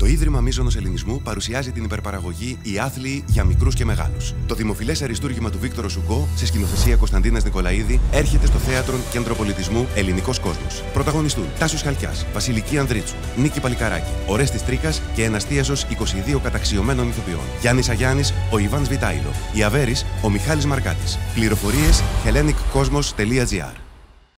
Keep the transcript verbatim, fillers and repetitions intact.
Το Ίδρυμα Μίζωνος Ελληνισμού παρουσιάζει την υπερπαραγωγή «Οι Άθλιοι για μικρούς και μεγάλους». Το δημοφιλές αριστούργημα του Βίκτορο Σουγκό, σε σκηνοθεσία Κωνσταντίνας Νικολαίδη, έρχεται στο Θέατρο Κέντρο Πολιτισμού Ελληνικός Κόσμος. Πρωταγωνιστούν Τάσος Χαλκιάς, Βασιλική Ανδρίτσου, Νίκη Παλικαράκη, Ορέστης Τρίκας και ένας θίασος είκοσι δύο καταξιωμένων ηθοποιών. Γιάννης Αγιάννης, ο Ιβάν Βιτάιλο. Η Αβέρης, ο Μιχάλης Μαρκάτης. Πληροφορίες hellenic cosmos τελεία gr.